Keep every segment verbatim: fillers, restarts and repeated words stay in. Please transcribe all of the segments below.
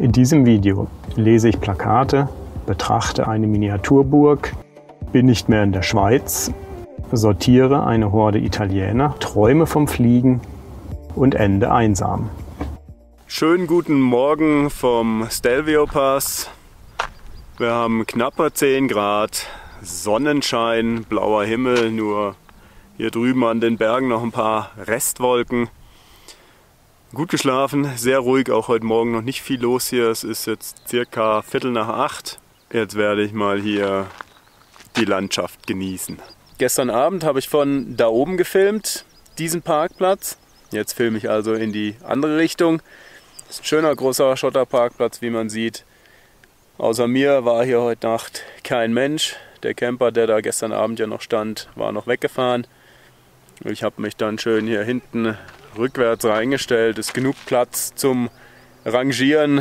In diesem Video lese ich Plakate, betrachte eine Miniaturburg, bin nicht mehr in der Schweiz, sortiere eine Horde Italiener, träume vom Fliegen und ende einsam. Schönen guten Morgen vom Stelvio Pass. Wir haben knapper zehn Grad, Sonnenschein, blauer Himmel, nur hier drüben an den Bergen noch ein paar Restwolken. Gut geschlafen, sehr ruhig, auch heute Morgen noch nicht viel los hier. Es ist jetzt circa Viertel nach acht. Jetzt werde ich mal hier die Landschaft genießen. Gestern Abend habe ich von da oben gefilmt, diesen Parkplatz. Jetzt filme ich also in die andere Richtung. Das ist ein schöner großer Schotterparkplatz, wie man sieht. Außer mir war hier heute Nacht kein Mensch. Der Camper, der da gestern Abend ja noch stand, war noch weggefahren. Ich habe mich dann schön hier hinten rückwärts reingestellt. Ist genug Platz zum Rangieren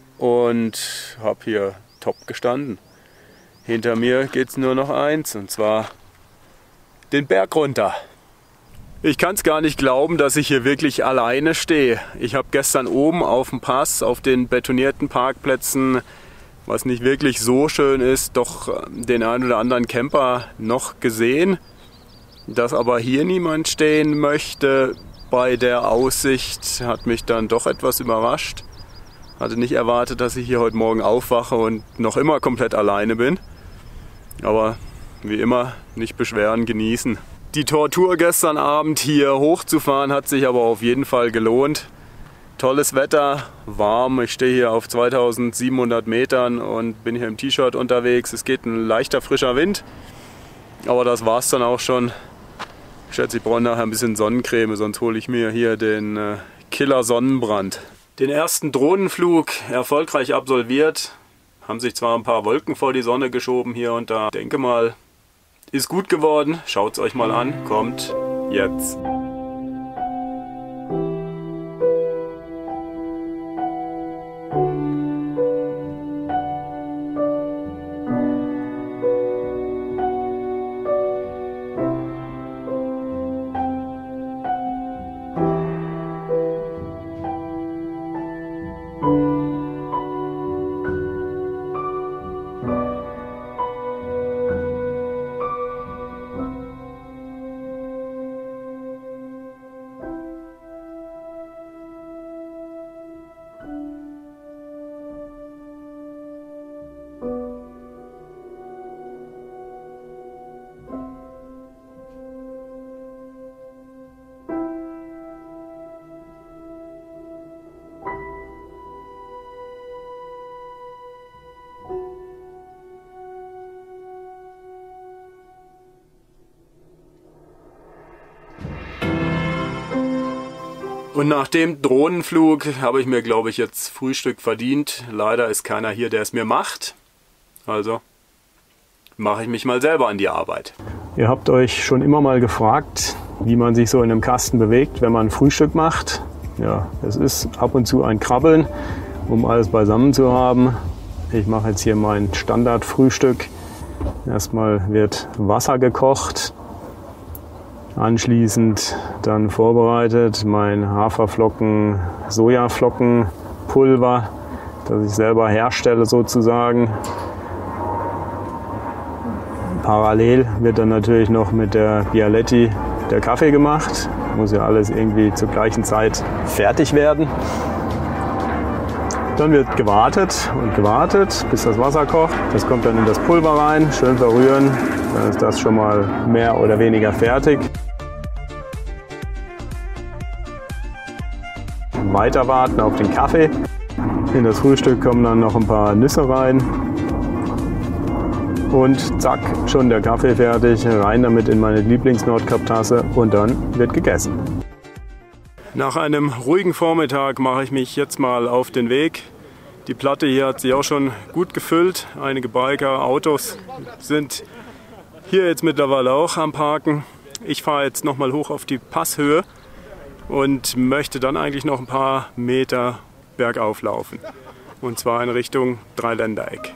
und habe hier top gestanden. Hinter mir geht es nur noch eins, und zwar den Berg runter. Ich kann es gar nicht glauben, dass ich hier wirklich alleine stehe. Ich habe gestern oben auf dem Pass, auf den betonierten Parkplätzen, was nicht wirklich so schön ist, doch den einen oder anderen Camper noch gesehen. Dass aber hier niemand stehen möchte bei der Aussicht, hat mich dann doch etwas überrascht. Hatte nicht erwartet, dass ich hier heute Morgen aufwache und noch immer komplett alleine bin. Aber wie immer, nicht beschweren, genießen. Die Tortur gestern Abend hier hochzufahren hat sich aber auf jeden Fall gelohnt. Tolles Wetter, warm. Ich stehe hier auf zweitausendsiebenhundert Metern und bin hier im T-Shirt unterwegs. Es geht ein leichter frischer Wind, aber das war es dann auch schon. Ich schätze, ich brauche nachher ein bisschen Sonnencreme, sonst hole ich mir hier den äh, Killer Sonnenbrand. Den ersten Drohnenflug erfolgreich absolviert. Haben sich zwar ein paar Wolken vor die Sonne geschoben hier und da. Ich denke mal, ist gut geworden. Schaut es euch mal an. Kommt jetzt. Und nach dem Drohnenflug habe ich mir, glaube ich, jetzt Frühstück verdient. Leider ist keiner hier, der es mir macht. Also mache ich mich mal selber an die Arbeit. Ihr habt euch schon immer mal gefragt, wie man sich so in einem Kasten bewegt, wenn man Frühstück macht. Ja, es ist ab und zu ein Krabbeln, um alles beisammen zu haben. Ich mache jetzt hier mein Standardfrühstück. Erstmal wird Wasser gekocht. Anschließend dann vorbereitet mein Haferflocken, Sojaflockenpulver, das ich selber herstelle sozusagen. Parallel wird dann natürlich noch mit der Bialetti der Kaffee gemacht. Muss ja alles irgendwie zur gleichen Zeit fertig werden. Dann wird gewartet und gewartet, bis das Wasser kocht. Das kommt dann in das Pulver rein, schön verrühren. Dann ist das schon mal mehr oder weniger fertig. Weiter warten auf den Kaffee. In das Frühstück kommen dann noch ein paar Nüsse rein. Und zack, schon der Kaffee fertig. Rein damit in meine Lieblings-Nordkap-Tasse und dann wird gegessen. Nach einem ruhigen Vormittag mache ich mich jetzt mal auf den Weg. Die Platte hier hat sich auch schon gut gefüllt. Einige Biker, Autos sind hier jetzt mittlerweile auch am Parken. Ich fahre jetzt nochmal hoch auf die Passhöhe und möchte dann eigentlich noch ein paar Meter bergauf laufen. Und zwar in Richtung Dreiländereck.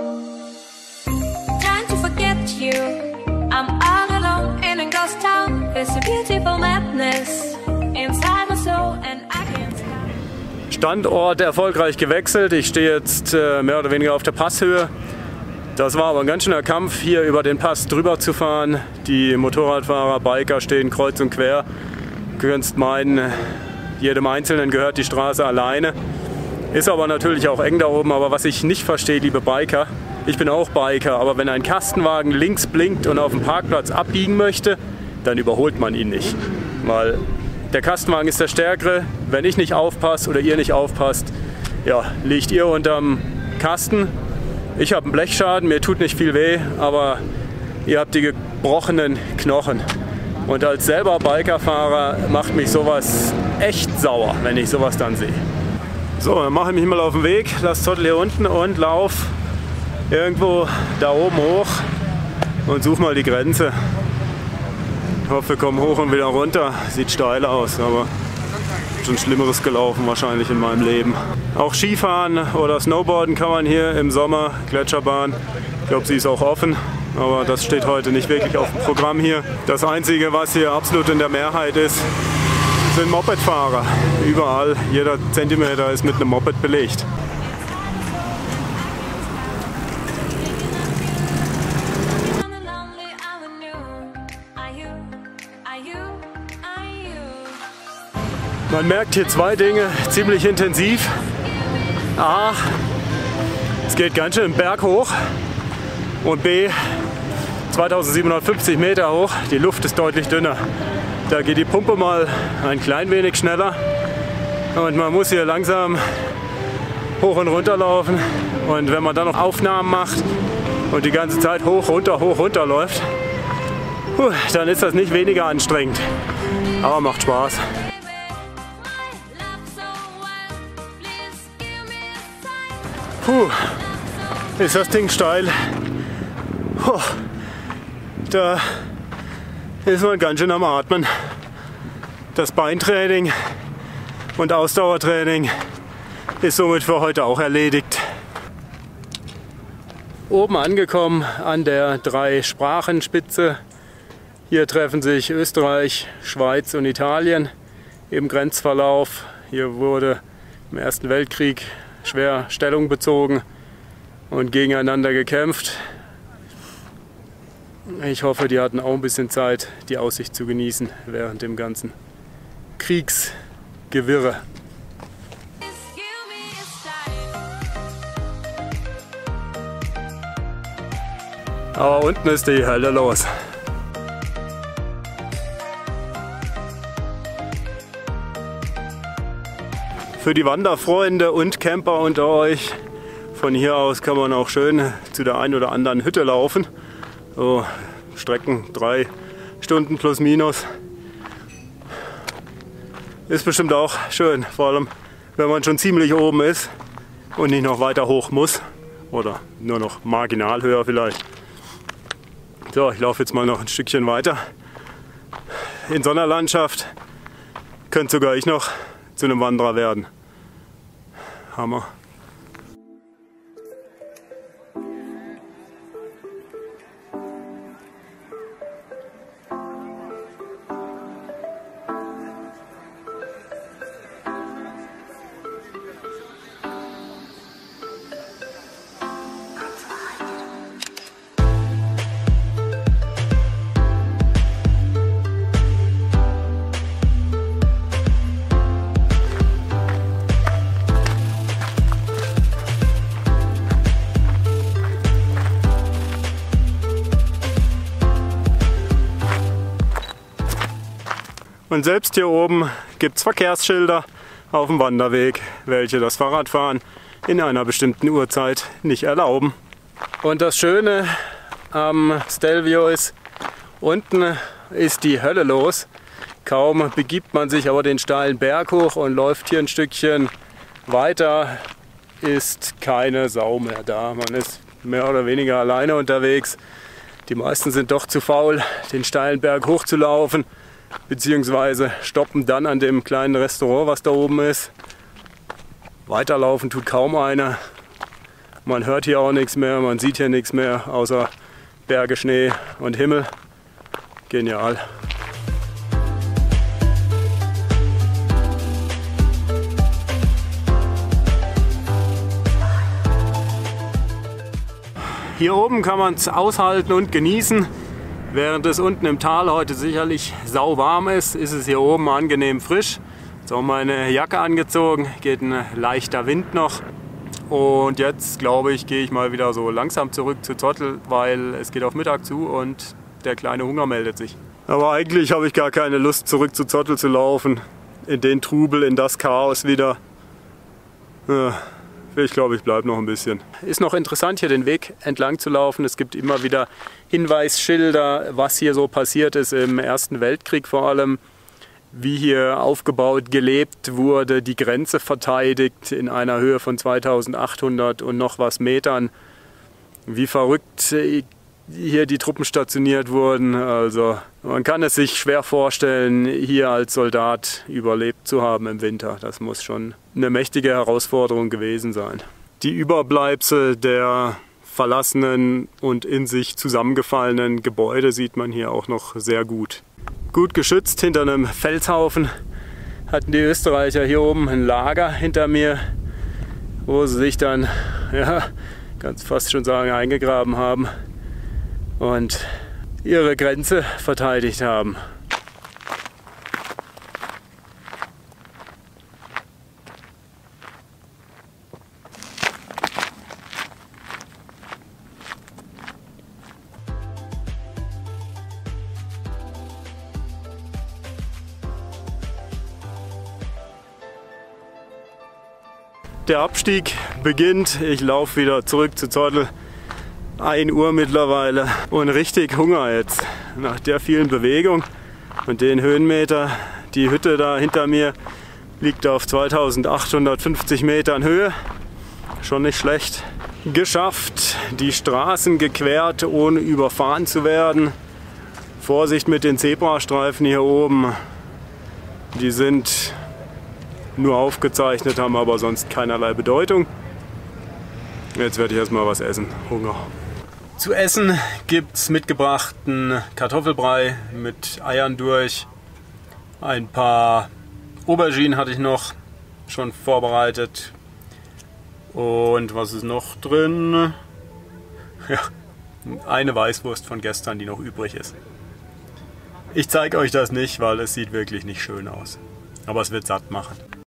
Trying to forget you, I'm all alone in a ghost town. Standort erfolgreich gewechselt. Ich stehe jetzt äh, mehr oder weniger auf der Passhöhe. Das war aber ein ganz schöner Kampf, hier über den Pass drüber zu fahren. Die Motorradfahrer, Biker stehen kreuz und quer. Du könntest meinen, jedem Einzelnen gehört die Straße alleine. Ist aber natürlich auch eng da oben. Aber was ich nicht verstehe, liebe Biker, ich bin auch Biker, aber wenn ein Kastenwagen links blinkt und auf dem Parkplatz abbiegen möchte, dann überholt man ihn nicht. Weil der Kastenwagen ist der Stärkere. Wenn ich nicht aufpasse oder ihr nicht aufpasst, ja, liegt ihr unterm Kasten. Ich habe einen Blechschaden, mir tut nicht viel weh, aber ihr habt die gebrochenen Knochen. Und als selber Bikerfahrer macht mich sowas echt sauer, wenn ich sowas dann sehe. So, dann mache ich mich mal auf den Weg, lass Zottel hier unten und lauf irgendwo da oben hoch und suche mal die Grenze. Ich hoffe, wir kommen hoch und wieder runter. Sieht steil aus, aber schon Schlimmeres gelaufen wahrscheinlich in meinem Leben. Auch Skifahren oder Snowboarden kann man hier im Sommer, Gletscherbahn. Ich glaube, sie ist auch offen, aber das steht heute nicht wirklich auf dem Programm hier. Das Einzige, was hier absolut in der Mehrheit ist, sind Mopedfahrer. Überall, jeder Zentimeter ist mit einem Moped belegt. Man merkt hier zwei Dinge ziemlich intensiv. A, es geht ganz schön Berg hoch und B, zweitausendsiebenhundertfünfzig Meter hoch, die Luft ist deutlich dünner. Da geht die Pumpe mal ein klein wenig schneller und man muss hier langsam hoch und runter laufen. Und wenn man dann noch Aufnahmen macht und die ganze Zeit hoch, runter, hoch, runter läuft, dann ist das nicht weniger anstrengend, aber macht Spaß. Puh, ist das Ding steil. Puh, da ist man ganz schön am Atmen. Das Beintraining und Ausdauertraining ist somit für heute auch erledigt. Oben angekommen an der Drei-Sprachen-Spitze. Hier treffen sich Österreich, Schweiz und Italien im Grenzverlauf. Hier wurde im Ersten Weltkrieg schwer Stellung bezogen und gegeneinander gekämpft. Ich hoffe, die hatten auch ein bisschen Zeit, die Aussicht zu genießen während dem ganzen Kriegsgewirre. Aber unten ist die Hölle los. Für die Wanderfreunde und Camper unter euch, von hier aus kann man auch schön zu der einen oder anderen Hütte laufen. So Strecken drei Stunden plus minus. Ist bestimmt auch schön, vor allem wenn man schon ziemlich oben ist und nicht noch weiter hoch muss. Oder nur noch marginal höher vielleicht. So, ich laufe jetzt mal noch ein Stückchen weiter. In so einer Landschaft könnte sogar ich noch zu einem Wanderer werden. Hammer. Und selbst hier oben gibt es Verkehrsschilder auf dem Wanderweg, welche das Fahrradfahren in einer bestimmten Uhrzeit nicht erlauben. Und das Schöne am Stelvio ist, unten ist die Hölle los. Kaum begibt man sich aber den steilen Berg hoch und läuft hier ein Stückchen weiter, ist keine Sau mehr da. Man ist mehr oder weniger alleine unterwegs. Die meisten sind doch zu faul, den steilen Berg hochzulaufen, beziehungsweise stoppen dann an dem kleinen Restaurant, was da oben ist. Weiterlaufen tut kaum einer. Man hört hier auch nichts mehr, man sieht hier nichts mehr, außer Berge, Schnee und Himmel. Genial. Hier oben kann man es aushalten und genießen. Während es unten im Tal heute sicherlich sauwarm ist, ist es hier oben angenehm frisch. Jetzt auch meine Jacke angezogen, geht ein leichter Wind noch. Und jetzt glaube ich, gehe ich mal wieder so langsam zurück zu Zottel, weil es geht auf Mittag zu und der kleine Hunger meldet sich. Aber eigentlich habe ich gar keine Lust, zurück zu Zottel zu laufen. In den Trubel, in das Chaos wieder. Ja, ich glaube, ich bleibe noch ein bisschen. Ist noch interessant, hier den Weg entlang zu laufen. Es gibt immer wieder Hinweisschilder, was hier so passiert ist im Ersten Weltkrieg vor allem. Wie hier aufgebaut, gelebt wurde, die Grenze verteidigt in einer Höhe von zweitausendachthundert und noch was Metern. Wie verrückt hier die Truppen stationiert wurden. Also man kann es sich schwer vorstellen, hier als Soldat überlebt zu haben im Winter. Das muss schon eine mächtige Herausforderung gewesen sein. Die Überbleibsel der verlassenen und in sich zusammengefallenen Gebäude sieht man hier auch noch sehr gut. Gut geschützt hinter einem Felshaufen hatten die Österreicher hier oben ein Lager hinter mir, wo sie sich dann, ja, ganz fast schon sagen, eingegraben haben und ihre Grenze verteidigt haben. Der Abstieg beginnt, ich laufe wieder zurück zu Zottel. ein Uhr mittlerweile und richtig Hunger jetzt. Nach der vielen Bewegung und den Höhenmeter. Die Hütte da hinter mir liegt auf zweitausendachthundertfünfzig Metern Höhe. Schon nicht schlecht. Geschafft, die Straßen gequert, ohne überfahren zu werden. Vorsicht mit den Zebrastreifen hier oben. Die sind nur aufgezeichnet, haben aber sonst keinerlei Bedeutung. Jetzt werde ich erstmal was essen. Hunger. Zu essen gibt es mitgebrachten Kartoffelbrei mit Eiern durch. Ein paar Auberginen hatte ich noch schon vorbereitet. Und was ist noch drin? Ja, eine Weißwurst von gestern, die noch übrig ist. Ich zeige euch das nicht, weil es sieht wirklich nicht schön aus. Aber es wird satt machen.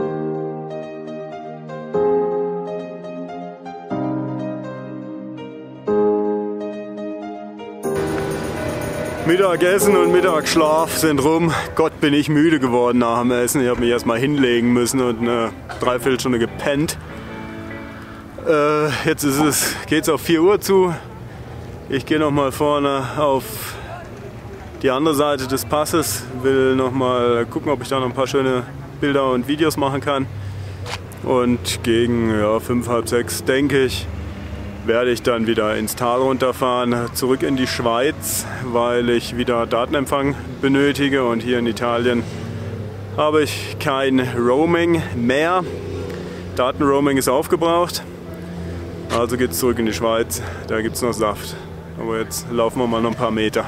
Mittagessen und Mittagsschlaf sind rum. Gott, bin ich müde geworden nach dem Essen. Ich habe mich erstmal hinlegen müssen und eine Dreiviertelstunde gepennt. Äh, jetzt ist es, geht's auf vier Uhr zu. Ich gehe noch mal vorne auf die andere Seite des Passes. Will noch mal gucken, ob ich da noch ein paar schöne Bilder und Videos machen kann. Und gegen ja, fünf, halb sechs, denke ich, werde ich dann wieder ins Tal runterfahren, zurück in die Schweiz, weil ich wieder Datenempfang benötige und hier in Italien habe ich kein Roaming mehr. Datenroaming ist aufgebraucht, also geht es zurück in die Schweiz, da gibt es noch Saft. Aber jetzt laufen wir mal noch ein paar Meter.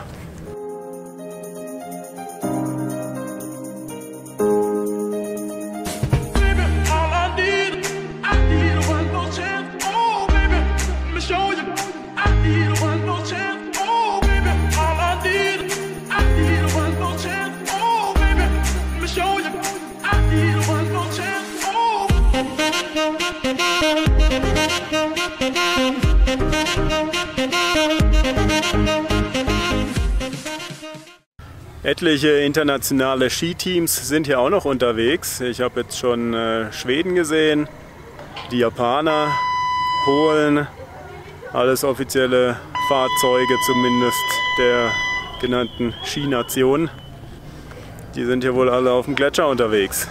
Etliche internationale Skiteams sind hier auch noch unterwegs. Ich habe jetzt schon äh, Schweden gesehen, die Japaner, Polen, alles offizielle Fahrzeuge zumindest der genannten Skination. Die sind hier wohl alle auf dem Gletscher unterwegs.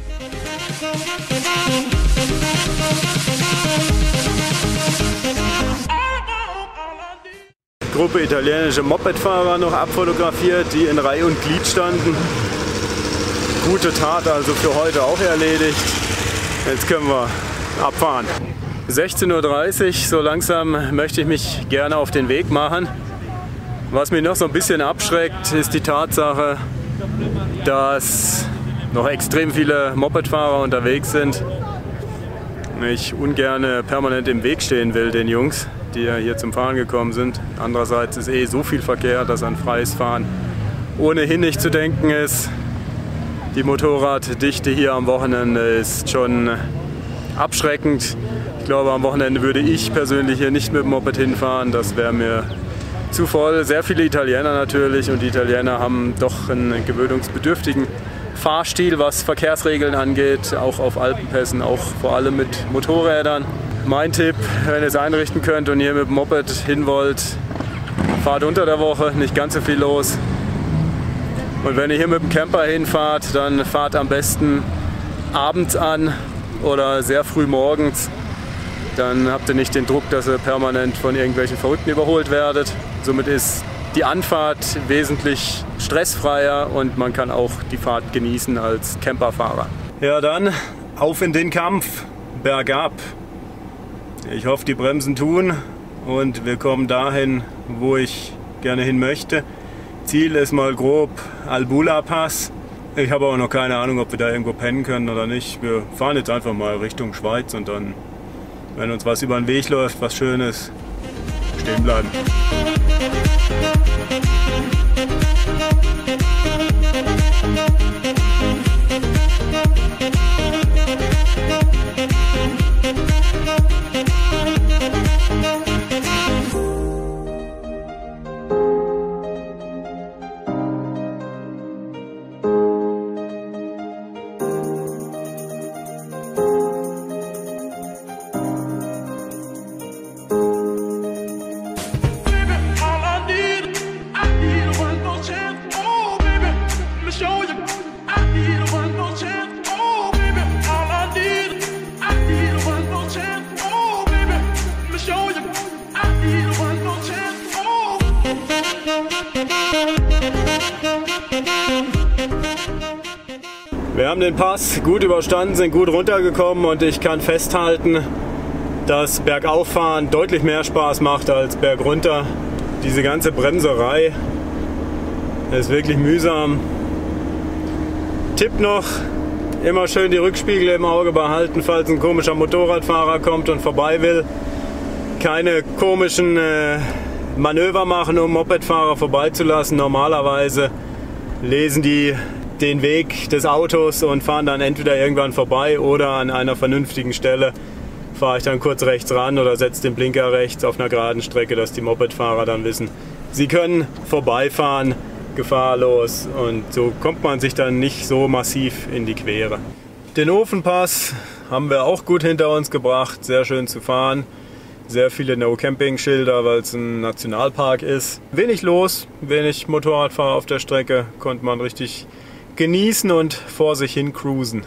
Gruppe italienische Mopedfahrer noch abfotografiert, die in Reihe und Glied standen. Gute Tat also für heute auch erledigt. Jetzt können wir abfahren. sechzehn Uhr dreißig, so langsam möchte ich mich gerne auf den Weg machen. Was mich noch so ein bisschen abschreckt, ist die Tatsache, dass noch extrem viele Mopedfahrer unterwegs sind. Ich ungern permanent im Weg stehen will den Jungs, die ja hier zum Fahren gekommen sind. Andererseits ist eh so viel Verkehr, dass an freies Fahren ohnehin nicht zu denken ist. Die Motorraddichte hier am Wochenende ist schon abschreckend. Ich glaube, am Wochenende würde ich persönlich hier nicht mit dem Moped hinfahren. Das wäre mir zu voll. Sehr viele Italiener natürlich, und die Italiener haben doch einen gewöhnungsbedürftigen Fahrstil, was Verkehrsregeln angeht, auch auf Alpenpässen, auch vor allem mit Motorrädern. Mein Tipp, wenn ihr es einrichten könnt und ihr mit dem Moped hin wollt, fahrt unter der Woche, nicht ganz so viel los. Und wenn ihr hier mit dem Camper hinfahrt, dann fahrt am besten abends an oder sehr früh morgens. Dann habt ihr nicht den Druck, dass ihr permanent von irgendwelchen Verrückten überholt werdet. Somit ist die Anfahrt wesentlich stressfreier und man kann auch die Fahrt genießen als Camperfahrer. Ja, dann auf in den Kampf, bergab. Ich hoffe, die Bremsen tun und wir kommen dahin, wo ich gerne hin möchte. Ziel ist mal grob Albula Pass. Ich habe aber noch keine Ahnung, ob wir da irgendwo pennen können oder nicht. Wir fahren jetzt einfach mal Richtung Schweiz und dann, wenn uns was über den Weg läuft, was Schönes, stehen bleiben. Wir haben den Pass gut überstanden, sind gut runtergekommen und ich kann festhalten, dass Bergauffahren deutlich mehr Spaß macht als bergunter. Diese ganze Bremserei ist wirklich mühsam. Tipp noch, immer schön die Rückspiegel im Auge behalten, falls ein komischer Motorradfahrer kommt und vorbei will. Keine komischen äh, Manöver machen, um Mopedfahrer vorbeizulassen. Normalerweise lesen die den Weg des Autos und fahren dann entweder irgendwann vorbei oder an einer vernünftigen Stelle fahre ich dann kurz rechts ran oder setze den Blinker rechts auf einer geraden Strecke, dass die Mopedfahrer dann wissen, sie können vorbeifahren, gefahrlos, und so kommt man sich dann nicht so massiv in die Quere. Den Ofenpass haben wir auch gut hinter uns gebracht, sehr schön zu fahren. Sehr viele No-Camping-Schilder, weil es ein Nationalpark ist. Wenig los, wenig Motorradfahrer auf der Strecke, konnte man richtig genießen und vor sich hin cruisen.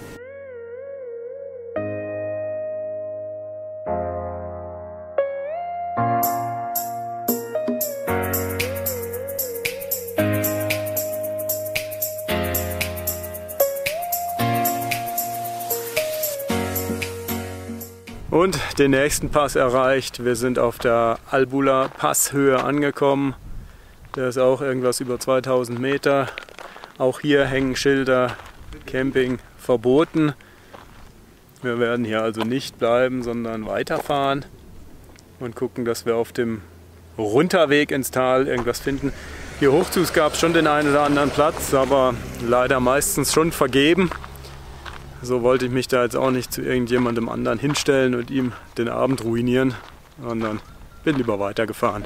Und den nächsten Pass erreicht. Wir sind auf der Albula Passhöhe angekommen. Der ist auch irgendwas über zweitausend Meter. Auch hier hängen Schilder, Camping verboten. Wir werden hier also nicht bleiben, sondern weiterfahren und gucken, dass wir auf dem Runterweg ins Tal irgendwas finden. Hier hochzu gab es schon den einen oder anderen Platz, aber leider meistens schon vergeben. So wollte ich mich da jetzt auch nicht zu irgendjemandem anderen hinstellen und ihm den Abend ruinieren, sondern bin lieber weitergefahren.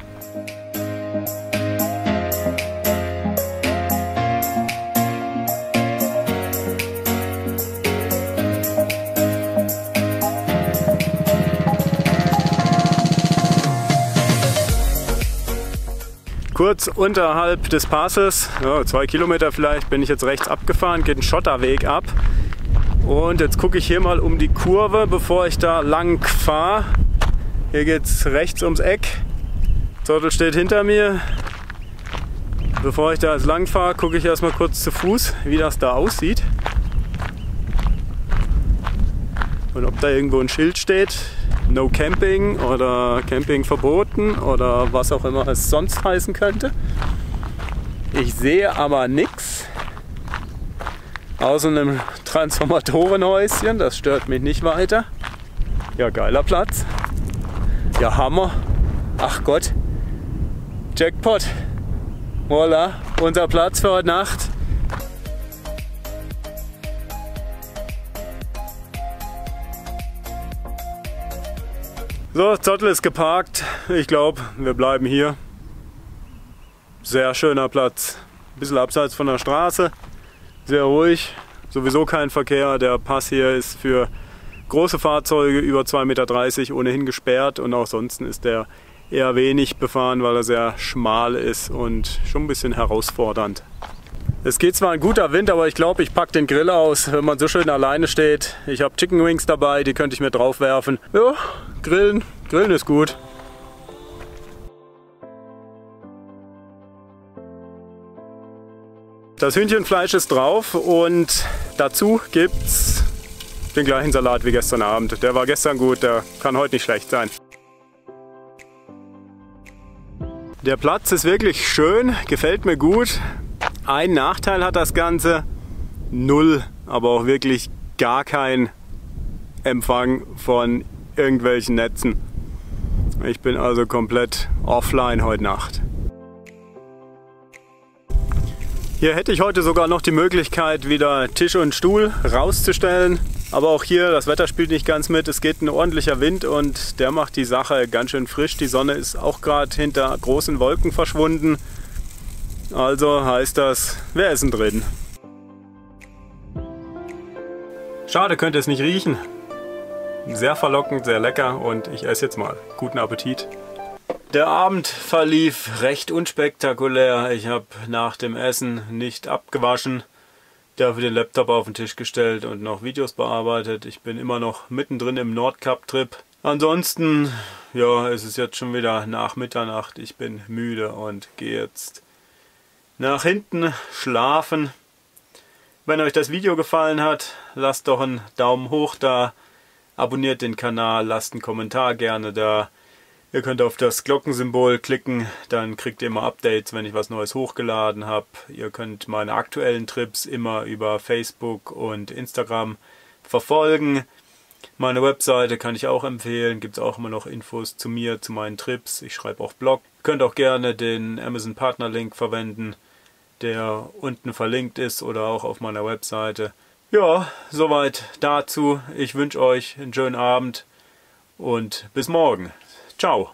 Kurz unterhalb des Passes, ja, zwei Kilometer vielleicht, bin ich jetzt rechts abgefahren, geht ein Schotterweg ab. Und jetzt gucke ich hier mal um die Kurve, bevor ich da lang fahre. Hier geht es rechts ums Eck. Zottel steht hinter mir. Bevor ich da jetzt lang fahre, gucke ich erstmal kurz zu Fuß, wie das da aussieht. Und ob da irgendwo ein Schild steht. No Camping oder Camping verboten oder was auch immer es sonst heißen könnte. Ich sehe aber nichts. Außer einem Transformatorenhäuschen, das stört mich nicht weiter. Ja, geiler Platz. Ja, Hammer. Ach Gott. Jackpot. Voila, unser Platz für heute Nacht. So, Zottel ist geparkt. Ich glaube, wir bleiben hier. Sehr schöner Platz. Ein bisschen abseits von der Straße. Sehr ruhig. Sowieso kein Verkehr. Der Pass hier ist für große Fahrzeuge über zwei Meter dreißig ohnehin gesperrt. Und auch sonst ist der eher wenig befahren, weil er sehr schmal ist und schon ein bisschen herausfordernd. Es geht zwar ein guter Wind, aber ich glaube, ich packe den Grill aus, wenn man so schön alleine steht. Ich habe Chicken Wings dabei, die könnte ich mir drauf werfen. Ja, grillen, grillen ist gut. Das Hühnchenfleisch ist drauf und dazu gibt's den gleichen Salat wie gestern Abend. Der war gestern gut, der kann heute nicht schlecht sein. Der Platz ist wirklich schön, gefällt mir gut. Ein Nachteil hat das Ganze, null, aber auch wirklich gar kein Empfang von irgendwelchen Netzen. Ich bin also komplett offline heute Nacht. Hier hätte ich heute sogar noch die Möglichkeit, wieder Tisch und Stuhl rauszustellen. Aber auch hier, das Wetter spielt nicht ganz mit. Es geht ein ordentlicher Wind und der macht die Sache ganz schön frisch. Die Sonne ist auch gerade hinter großen Wolken verschwunden. Also heißt das, wir essen drin. Schade, könnte es nicht riechen. Sehr verlockend, sehr lecker und ich esse jetzt mal. Guten Appetit. Der Abend verlief recht unspektakulär. Ich habe nach dem Essen nicht abgewaschen, dafür den Laptop auf den Tisch gestellt und noch Videos bearbeitet. Ich bin immer noch mittendrin im Nordkap-Trip. Ansonsten, ja, es ist jetzt schon wieder nach Mitternacht. Ich bin müde und gehe jetzt nach hinten schlafen. Wenn euch das Video gefallen hat, lasst doch einen Daumen hoch da, abonniert den Kanal, lasst einen Kommentar gerne da. Ihr könnt auf das Glockensymbol klicken, dann kriegt ihr immer Updates, wenn ich was Neues hochgeladen habe. Ihr könnt meine aktuellen Trips immer über Facebook und Instagram verfolgen. Meine Webseite kann ich auch empfehlen, gibt es auch immer noch Infos zu mir, zu meinen Trips. Ich schreibe auch Blog. Ihr könnt auch gerne den Amazon Partner Link verwenden, der unten verlinkt ist oder auch auf meiner Webseite. Ja, soweit dazu. Ich wünsche euch einen schönen Abend und bis morgen. Ciao.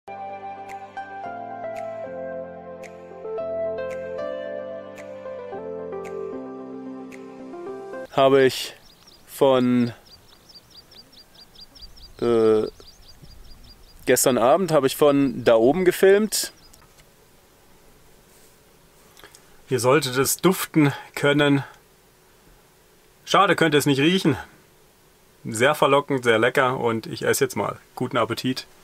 Habe ich von äh, gestern Abend habe ich von da oben gefilmt. Ihr solltet es duften können. Schade, könnte es nicht riechen. Sehr verlockend, sehr lecker und ich esse jetzt mal. Guten Appetit.